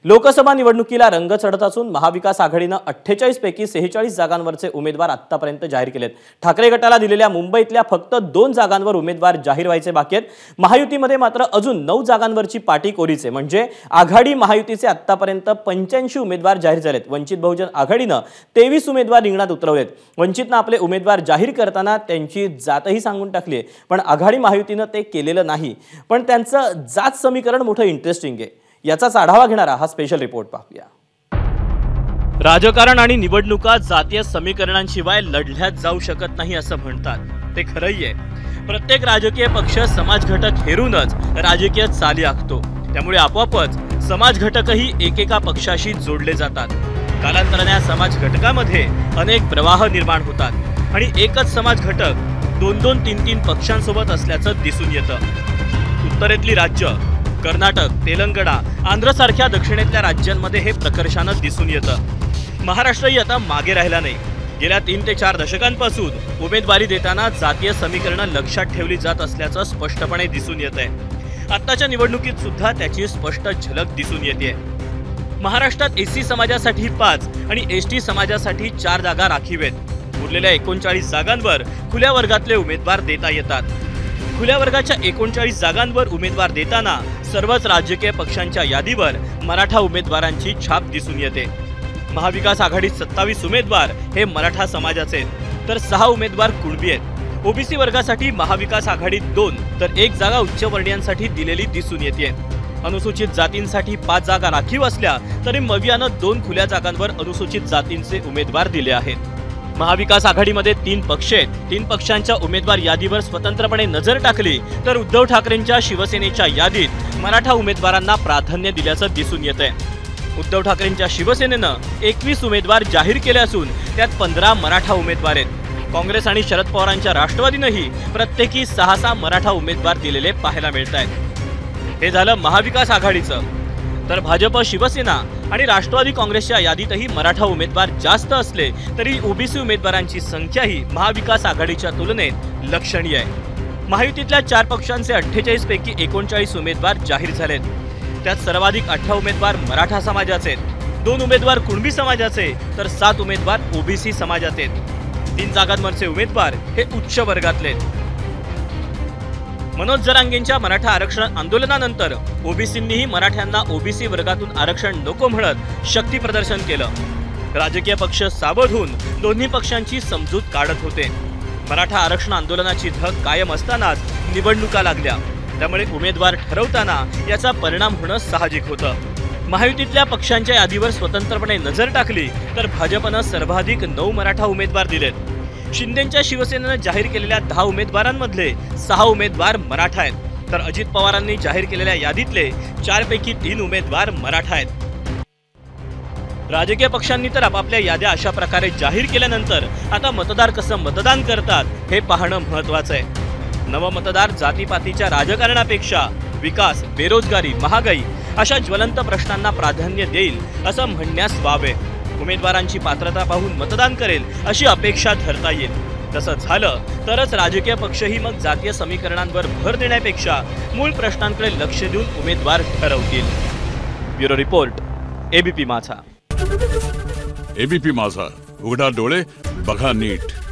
लोकसभा निवडणुकीला रंग चढत असून महाविकास आघाडीने 48 पैकी 46 जागांवरचे उमेदवार आतापर्यंत जाहीर केलेत। ठाकरे गटाला दिलेल्या मुंबईतल्या फक्त 2 जागांवर उमेदवार जाहीर व्हायचे बाकी आहेत। महायुतीमध्ये मात्र अजून 9 जागांवरची पाटी कोरीचे, म्हणजे आघाडी महायुतीचे आतापर्यंत 85 उमेदवार जाहीर झालेत। वंचित बहुजन आघाडीने 23 उमेदवार रिंगणात उतरवलेत। वंचितने आपले उमेदवार जाहीर करताना त्यांची जातही सांगून टाकली आहे, पण आघाडी महायुतीने ते केलेलं नाही। पण त्यांचं जात समीकरण मोठं इंटरेस्टिंग आहे। याचाच आढावा घेणारा हा स्पेशल रिपोर्ट पाहूया। राजकारण आणि निवडणुका जातीय समीकरणांशिवाय लढल्याच जाऊ शकत नाही असं म्हणतात। ते खरंही आहे। प्रत्येक राजकीय पक्ष समाज घटक हेरूनच राजकीय चाली आखतो, त्यामुळे आपोआपच समाज घटकही एकेका पक्षाशी जोडले जातात। कालांतराने या समाज घटकामध्ये अनेक प्रवाह निर्माण होतात आणि एकच समाज घटक 2-2, 3-3 पक्षांसोबत असल्याचं दिसून येतं। उत्तरेतली राज्य कर्नाटक, तेलंगणा, आंध्र सारख्या दक्षिणेतल्या राज्यांमध्ये हे प्रकर्षाने दिसून येतं। महाराष्ट्रही आता मागे राहिला नाही। गेल्या 3 ते 4 दशकांपासून उमेदवारी देताना जातीय समीकरणं लक्षात ठेवली जात असल्याचं स्पष्टपणे दिसून येतंय। आत्ताच्या निवडणुकीत सुद्धा त्याची स्पष्ट झलक दिसून येते। महाराष्ट्रात एससी समाजासाठी 5 आणि एसटी समाजासाठी 4 जागा राखीव आहेत। उरलेल्या 39 जागांवर खुल्या वर्गातले उमेदवार देता येतात। खुल्या वर्गाच्या 39 जागांवर उमेदवार देताना सर्वच राजकीय पक्षांच्या यादीवर मराठा उमेदवारांची छाप दिसून येते। महाविकास आघाडीत 27 उमेदवार हे मराठा समाजाचे आहेत, तर 6 उमेदवार कुणबी आहेत। ओबीसी वर्गासाठी महाविकास आघाडीत 2 तर 1 जागा उच्चवर्णीयांसाठी दिलेली दिसून येते। अनुसूचित जातींसाठी 5 जागा राखीव असल्या तरी मवियानं 2 खुल्या जागांवर अनुसूचित जातींचे उमेदवार दिले आहेत। महाविकास आघाडीमध्ये 3 पक्ष आहेत। 3 पक्षांच्या उमेदवार यादीवर स्वतंत्रपणे नजर टाकली तर उद्धव ठाकरेंच्या शिवसेनेच्या यादीत मराठा उमेदवारांना प्राधान्य दिल्याचं दिसून येतंय। उद्धव ठाकरेंच्या शिवसेनेनं 21 उमेदवार जाहीर केले असून त्यात 15 मराठा उमेदवार आहेत। काँग्रेस आणि शरद पवारांच्या राष्ट्रवादीनेही प्रत्येकी 6 मराठा उमेदवार दिलेले पाहायला मिळत आहेत। हे झालं महाविकास आघाडीचं। तर भाजप, शिवसेना आणि राष्ट्रवादी काँग्रेसच्या यादीतही मराठा उमेदवार जास्त असले तरी ओबीसी उमेदवारांची संख्याही महाविकास आघाडीच्या तुलनेत लक्षणीय आहे। महायुतीतल्या 4 पक्षांचे 48 पैकी 39 उमेदवार जाहीर झालेत। त्यात सर्वाधिक 18 उमेदवार मराठा समाजाचे आहेत, 2 उमेदवार कुणबी समाजाचे तर 7 उमेदवार ओबीसी समाजाचे आहेत। 3 जागांवरचे उमेदवार हे उच्च वर्गातले आहेत। मनोज जरांगेंच्या मराठा आरक्षण आंदोलनानंतर ओबीसींनीही मराठ्यांना ओबीसी वर्गातून आरक्षण नको म्हणत शक्ती प्रदर्शन केलं। राजकीय पक्ष सावध होऊन दोन्ही पक्षांची समजूत काढत होते। मराठा आरक्षण आंदोलनाची धग कायम असतानाच निवडणुका लागल्या, त्यामुळे उमेदवार ठरवताना याचा परिणाम होणं साहजिक होतं। महायुतीतल्या पक्षांच्या यादीवर स्वतंत्रपणे नजर टाकली तर भाजपनं सर्वाधिक 9 मराठा उमेदवार दिलेत। शिंदेच्या शिवसेनेने जाहीर केलेल्या 10 उमेदवारांमधले 6 उमेदवार मराठा आहेत, तर अजित पवारांनी जाहीर केलेल्या यादीतले 4 पैकी 3 उमेदवार मराठा आहेत। राजकीय पक्षांनी तर आपापल्या याद्या अशा प्रकारे जाहीर केल्यानंतर आता मतदार कसं मतदान करतात हे पाहणं महत्त्वाचं आहे। नवमतदार जातीपातीच्या राजकारणापेक्षा विकास, बेरोजगारी, महागाई अशा ज्वलंत प्रश्नांना प्राधान्य देईल असं म्हणण्यास वाव आहे। उमेदवारांची पात्रता पाहून मतदान करेल अशी अपेक्षा धरता येईल। तसं झालं तरच राजकीय पक्षही मग जातीय समीकरणांवर भर देण्यापेक्षा मूळ प्रश्नांकडे लक्ष देऊन उमेदवार ठरवतील। Bureau report, ABP Majha. ABP Majha, उघडा डोळे बघा नीट।